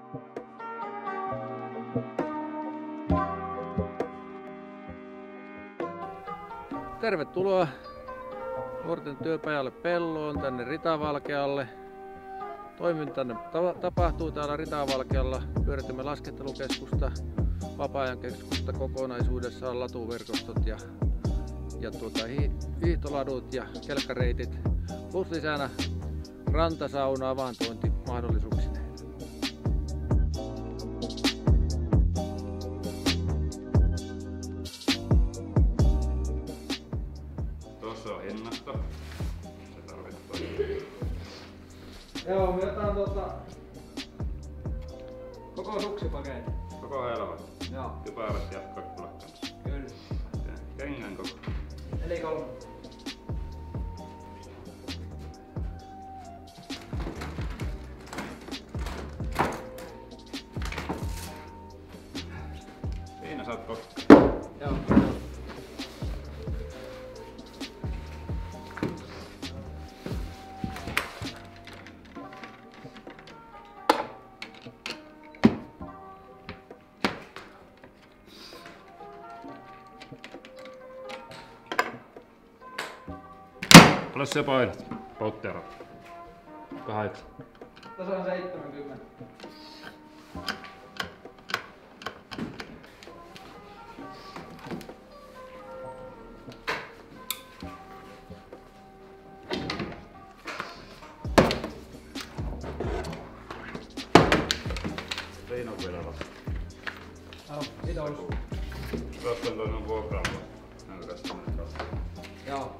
Tervetuloa nuorten työpajalle Pelloon tänne Ritavalkealle. Toiminta tapahtuu täällä Ritavalkealla. Pyöritämme laskettelukeskusta, vapaa-ajan keskusta kokonaisuudessaan, latuverkostot ja hiihtoladut ja kelkkareitit. Plus lisänä rantasauna avantointimahdollisuuksineen. Tuossa on hinnasto. Se tarvittaa. Joo, me otan koko suksipaketti. Koko helvetti. Joo. Kypärät jatkaa tulla kanssa. Kyllä. Kengän koko. Eli 3. Siinä saat kokka. Joo. Plus se painat. Pottero. 8. Tässä on 70. Siinä on vielä vasta. Kiitos. Tuossa on toinen vuokraamo. Joo.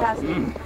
päästä.